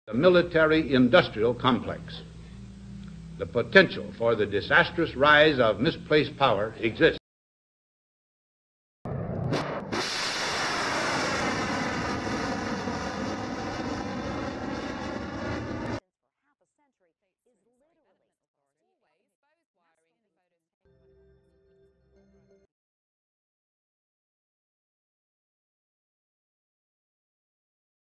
The military-industrial complex. The potential for the disastrous rise of misplaced power exists.